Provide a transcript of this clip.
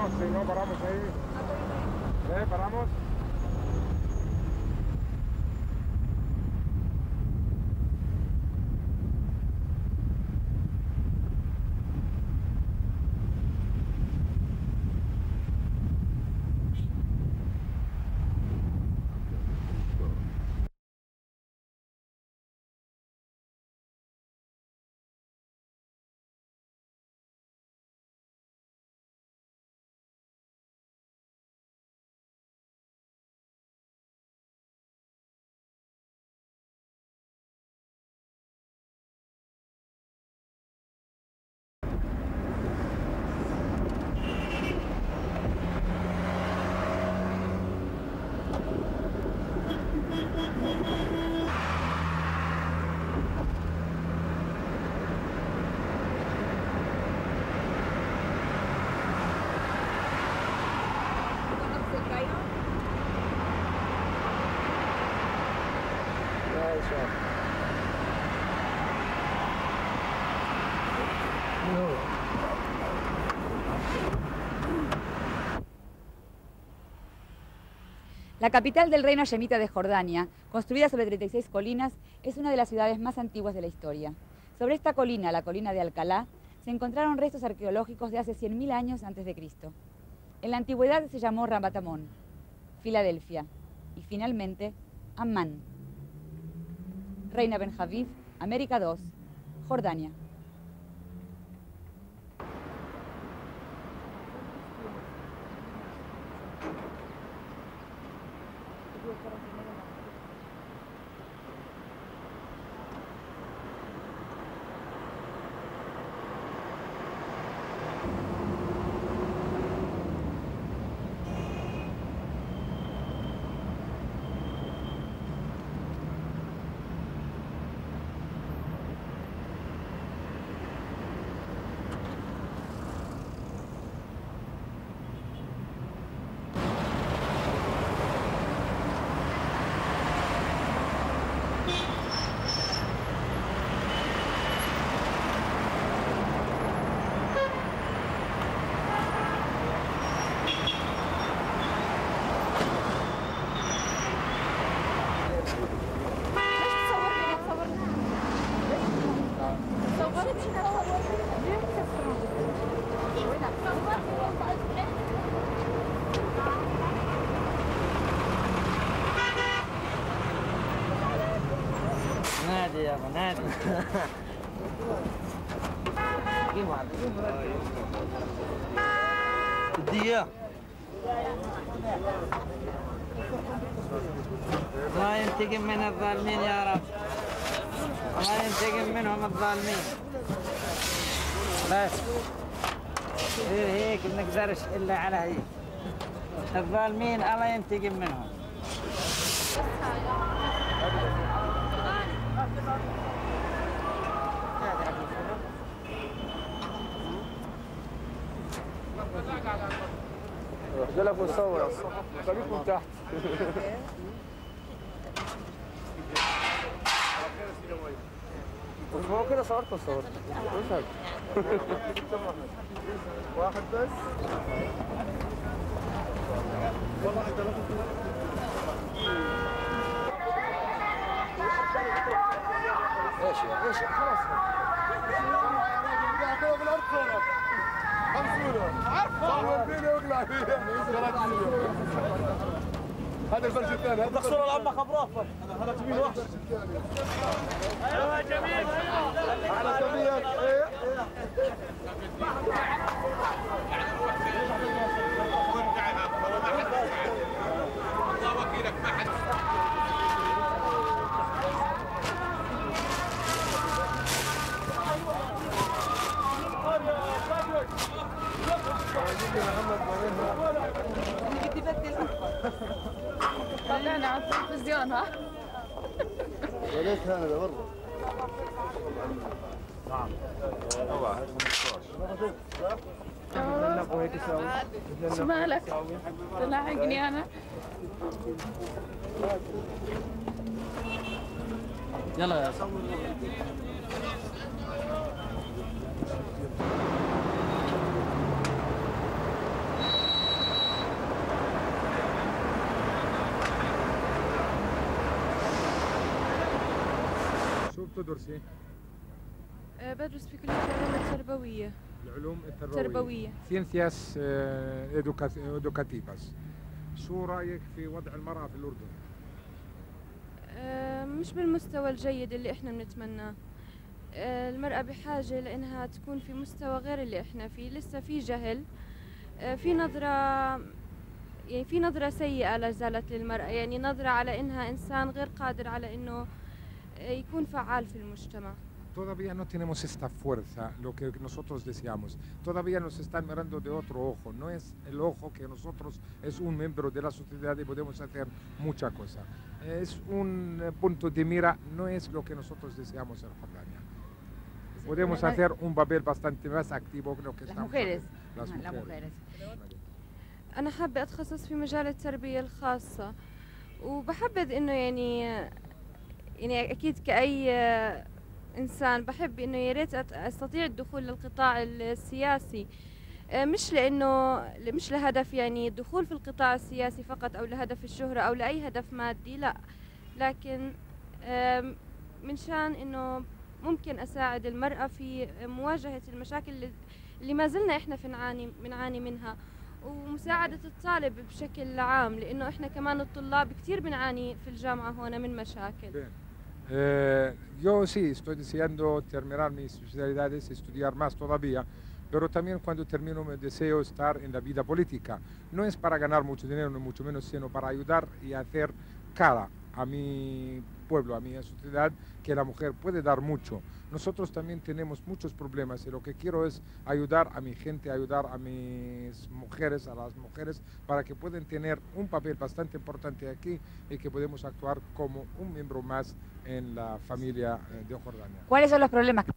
paramos, si no paramos ahí. Paramos. La capital del reino yemita de Jordania, construida sobre 36 colinas, es una de las ciudades más antiguas de la historia. Sobre esta colina, la colina de Alcalá, se encontraron restos arqueológicos de hace 100.000 años antes de Cristo. En la antigüedad se llamó Ramat Amón, Filadelfia y finalmente Ammán. Reina Ben Javid, América 2, Jordania. نادي يا ابو نادي بدي الله ينتقم من الظالمين يا رب، الله ينتقم منهم الظالمين. بس هيك ما نقدرش الا على هيك، الظالمين الله ينتقم منهم. رجالك وتصور خليكم تحت. هو كده صورت واحد بس. ايش خلاص اعطوه بالارض صورة 5 صور فيني واقلع فيها. هذا الفرش الثاني، هذا صورة العمة خضراء، هذا جميل وحش. ايوه جميل على سبيل الله وكيلك ما حد طلعنا على التلفزيون ها؟ يا ليت هذا برضه. نعم. طبعا 15. شو مالك؟ تلاحقني انا؟ يلا يا بتدرسي؟ بدرس في كلية العلوم التربوية. العلوم التربوية. Ciencias educativas. شو رأيك في وضع المرأة في الأردن؟ مش بالمستوى الجيد اللي احنا بنتمناه. المرأة بحاجة لأنها تكون في مستوى غير اللي احنا فيه، لسه في جهل، في نظرة سيئة لا زالت للمرأة، يعني نظرة على إنها إنسان غير قادر على إنه يكون فعال في المجتمع. Todavía no tenemos esta fuerza, lo que nosotros deseamos. Todavía nos están mirando de otro ojo. No es el ojo que nosotros es un miembro de la sociedad y podemos hacer mucha cosa. Es un punto de mira, no es lo que nosotros deseamos en Jordania. Podemos hacer un papel bastante más activo que lo que estamos haciendo. Las mujeres. أنا حابة أتخصص في مجال التربية الخاصة، وبحبذ إنه يعني أكيد كأي إنسان بحب إنه يا ريت أستطيع الدخول للقطاع السياسي، مش لهدف يعني الدخول في القطاع السياسي فقط أو لهدف الشهرة أو لأي هدف مادي، لا، لكن من شان إنه ممكن أساعد المرأة في مواجهة المشاكل اللي ما زلنا إحنا بنعاني منها، ومساعدة الطالب بشكل عام، لأنه إحنا كمان الطلاب كتير بنعاني في الجامعة هنا من مشاكل. Yo sí, estoy deseando terminar mis especialidades, estudiar más todavía, pero también cuando termino me deseo estar en la vida política. No es para ganar mucho dinero, ni mucho menos, sino para ayudar y hacer cara a mi pueblo, a mi sociedad, que la mujer puede dar mucho. Nosotros también tenemos muchos problemas y lo que quiero es ayudar a mi gente, ayudar a mis mujeres, a las mujeres, para que puedan tener un papel bastante importante aquí y que podamos actuar como un miembro más en la familia de Jordania. ¿Cuáles son los problemas